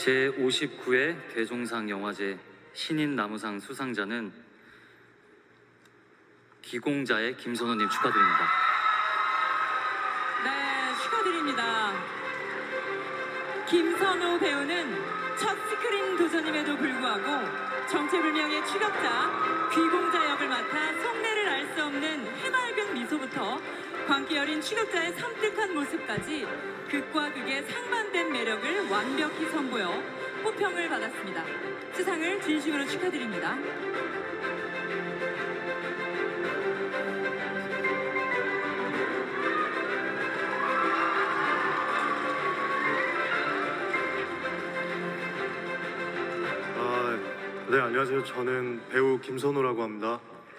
제59회 대종상 영화제 신인 나무상 수상자는 기공자의 김선호님 축하드립니다. 네, 축하드립니다. 김선호 배우는 첫 스크린 도전임에도 불구하고 정체불명의 추격자 귀공자 역을 맡아 속내를 알 수 없는 해맑은 미소부터 광기 어린 추격자의 섬뜩한 모습까지 극과 극의 상반된 매력을 완벽히 선보여 호평을 받았습니다. 수상을 진심으로 축하드립니다. 네, 안녕하세요. 저는 배우 김선호라고 합니다.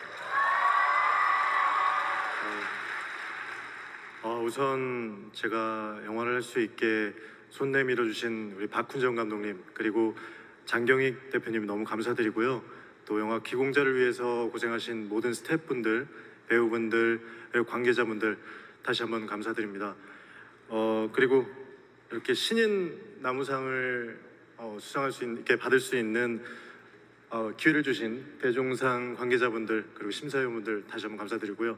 우선 제가 영화를 할 수 있게 손 내밀어 주신 우리 박훈정 감독님 그리고 장경익 대표님 너무 감사드리고요. 또 영화 기공자를 위해서 고생하신 모든 스태프분들, 배우분들, 그리고 관계자분들 다시 한번 감사드립니다. 그리고 이렇게 신인 나무상을 수상할 수 있게 받을 수 있는 기회를 주신 대종상 관계자분들 그리고 심사위원분들 다시 한번 감사드리고요.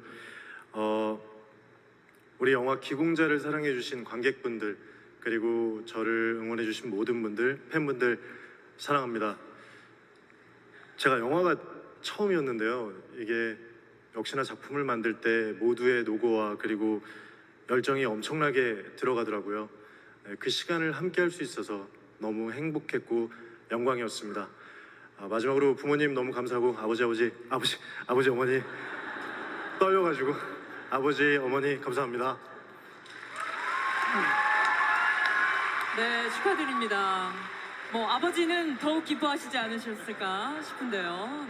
우리 영화 기공자를 사랑해 주신 관객분들 그리고 저를 응원해 주신 모든 분들, 팬분들 사랑합니다. 제가 영화가 처음이었는데요. 이게 역시나 작품을 만들 때 모두의 노고와 그리고 열정이 엄청나게 들어가더라고요. 그 시간을 함께 할 수 있어서 너무 행복했고 영광이었습니다. 마지막으로 부모님 너무 감사하고 아버지 어머니 떨려가지고 아버지 어머니 감사합니다. 네, 축하드립니다. 아버지는 더욱 기뻐하시지 않으셨을까 싶은데요.